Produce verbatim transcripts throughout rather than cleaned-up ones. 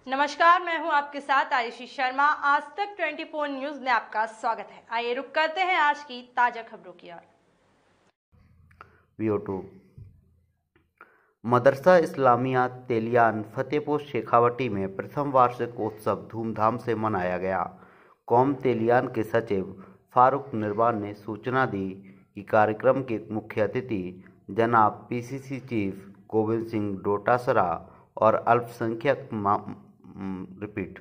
नमस्कार, मैं हूं आपके साथ आयुषी शर्मा। आज तक चौबीस न्यूज में आपका स्वागत है। आइए रुक करते हैं आज की ताजा खबरों की ओर। वीओ टू मदरसा इस्लामिया तेलियान फतेहपुर शेखावटी में प्रथम वार्षिक उत्सव धूमधाम से मनाया गया। कौम तेलियान के सचिव फारूक निर्वान ने सूचना दी कि कार्यक्रम के मुख्य अतिथि जनाब पीसीसी चीफ गोविंद सिंह डोटासरा और अल्पसंख्यक रिपीट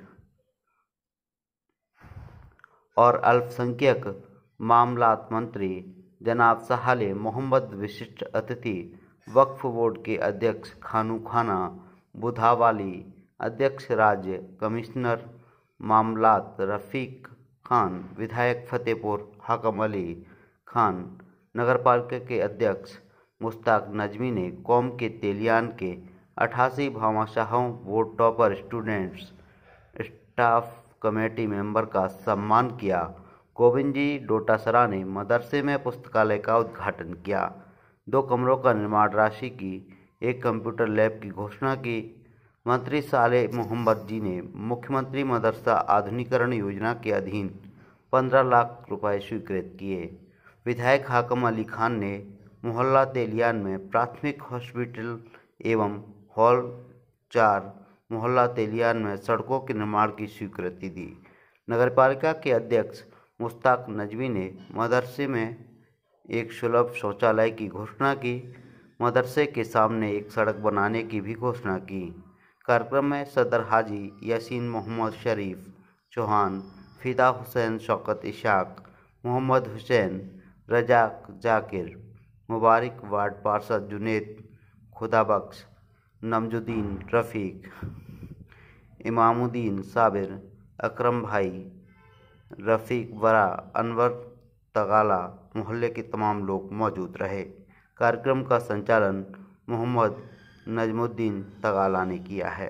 और अल्पसंख्यक मामलात मंत्री जनाब साले मोहम्मद, विशिष्ट अतिथि वक्फ बोर्ड के अध्यक्ष खानू खाना बुधावाली, अध्यक्ष राज्य कमिश्नर मामलात रफ़ीक खान, विधायक फतेहपुर हाकम अली खान, नगरपालिका के अध्यक्ष मुश्ताक नजमी ने कौम के तेलियान के अठासी भामाशाहों, board topper students, staff committee member का सम्मान किया। गोविंद जी डोटासरा ने मदरसे में पुस्तकालय का उद्घाटन किया। दो कमरों का निर्माण राशि की एक कंप्यूटर लैब की घोषणा की। मंत्री साले मोहम्मद जी ने मुख्यमंत्री मदरसा आधुनिकीकरण योजना के अधीन पंद्रह लाख रुपए स्वीकृत किए। विधायक हाकम अली खान ने मोहल्ला तेलियान में प्राथमिक हॉस्पिटल एवं हॉल चार मोहल्ला तेलियान में सड़कों के निर्माण की स्वीकृति दी। नगरपालिका के अध्यक्ष मुश्ताक नजमी ने मदरसे में एक सुलभ शौचालय की घोषणा की। मदरसे के सामने एक सड़क बनाने की भी घोषणा की। कार्यक्रम में सदर हाजी यासीन मोहम्मद शरीफ चौहान, फिदा हुसैन, शौकत इशाक, मोहम्मद हुसैन, रजाक जाकिर, मुबारक वार्ड पार्षद जुनेद खुदाबख्श, नमजुद्दीन रफ़ीक, इमामुद्दीन साबिर, अकरम भाई, रफ़ीक बरा, अनवर तगाला, मोहल्ले के तमाम लोग मौजूद रहे। कार्यक्रम का संचालन मोहम्मद नजमुद्दीन तगाला ने किया है।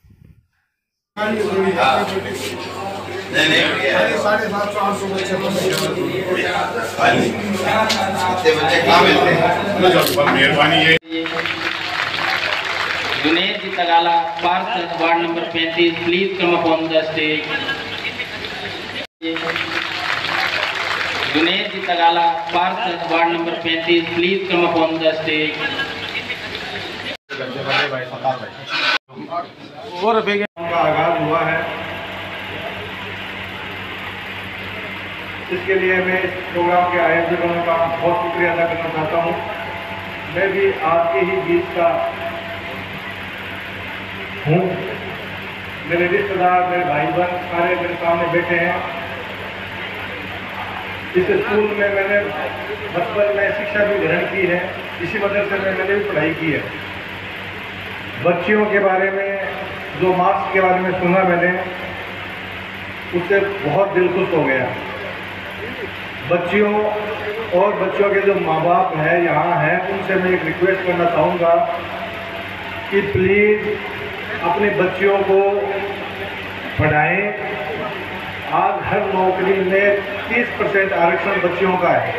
जुनेद जी तगाला, पार्षद वार्ड नंबर पैंतीस, please come up on the stage. Juned ji Tagala, पार्षद वार्ड नंबर पैंतीस, please come up on the stage. और का आगाज हुआ है, इसके लिए मैं इस प्रोग्राम के आयोजकों का बहुत शुक्रिया अदा करना चाहता हूँ। मैं भी आपके ही बीच का हूँ। मेरे रिश्तेदार, मेरे भाई बहन सारे मेरे सामने बैठे हैं। इस स्कूल में मैंने बचपन में शिक्षा भी ग्रहण की है। इसी मदरसे में मैंने भी पढ़ाई की है। बच्चियों के बारे में जो मार्क्स के बारे में सुना मैंने, उससे बहुत दिल खुश हो गया। बच्चियों और बच्चों के जो माँ बाप हैं यहाँ हैं, उनसे मैं एक रिक्वेस्ट करना चाहूँगा कि प्लीज़ अपने बच्चियों को पढ़ाएं। आज हर नौकरी में तीस परसेंट आरक्षण बच्चियों का है।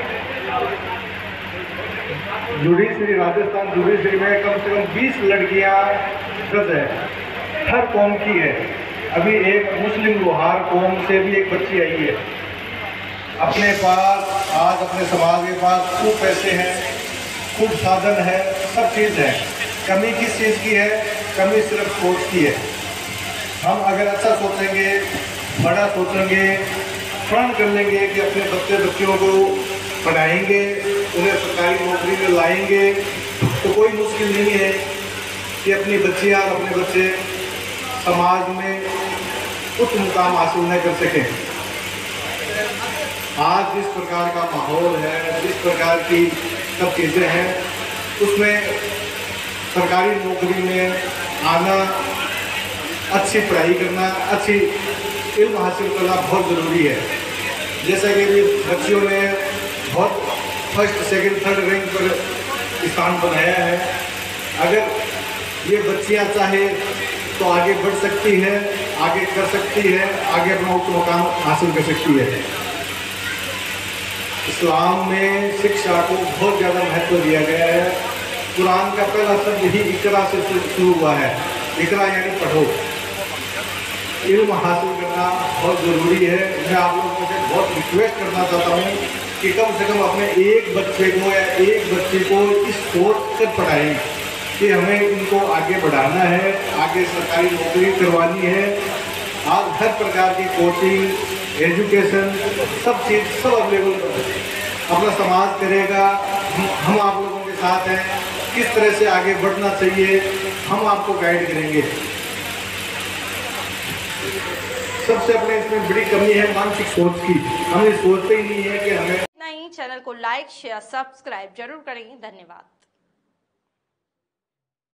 जुडिशरी, राजस्थान जुडिशरी में कम से कम बीस लड़कियां जज है, हर कौम की है। अभी एक मुस्लिम लोहार कौम से भी एक बच्ची आई है। अपने पास आज अपने समाज के पास खूब पैसे हैं, खूब साधन है, सब चीज़ है। कमी किस चीज़ की है? कमी सिर्फ सोच की है। हम अगर अच्छा सोचेंगे, बड़ा सोचेंगे, प्रण कर लेंगे कि अपने बच्चे बच्चियों को पढ़ाएंगे, उन्हें सरकारी नौकरी में लाएंगे, तो कोई मुश्किल नहीं है कि अपनी बच्चियाँ और अपने बच्चे समाज में उच्च मुकाम हासिल न कर सकें। आज जिस प्रकार का माहौल है, जिस प्रकार की सब चीज़ें हैं, उसमें सरकारी नौकरी में आना, अच्छी पढ़ाई करना, अच्छी इल्म हासिल करना बहुत ज़रूरी है। जैसा कि भी बच्चियों ने बहुत फर्स्ट सेकंड थर्ड रैंक पर स्थान बनाया है। अगर ये बच्चियां चाहे तो आगे बढ़ सकती है, आगे कर सकती है, आगे अपना उच्च मुकाम हासिल कर सकती है। इस्लाम में शिक्षा को बहुत ज़्यादा महत्व दिया गया है। कुरान का पहला शब्द ही इकरा से शुरू हुआ है। इकरा यानी पढ़ो। इल्म हासिल करना बहुत ज़रूरी है। मैं आप लोगों से बहुत रिक्वेस्ट करना चाहता हूँ कि कम से कम अपने एक बच्चे को या एक बच्चे को इस सोच से पढ़ाएं कि हमें इनको आगे बढ़ाना है, आगे सरकारी नौकरी करवानी है। आज हर प्रकार की कोचिंग, एजुकेशन, सब चीज़ सब अवेलेबल है। अपना समाज करेगा, हम, हम आप लोगों के साथ हैं, किस तरह से आगे बढ़ना चाहिए हम आपको गाइड करेंगे। सबसे अपने इसमें बड़ी कमी है मानसिक सोच की, हम ये सोचते ही नहीं है कि हमें। नहीं, चैनल को लाइक शेयर सब्सक्राइब जरूर करें। धन्यवाद।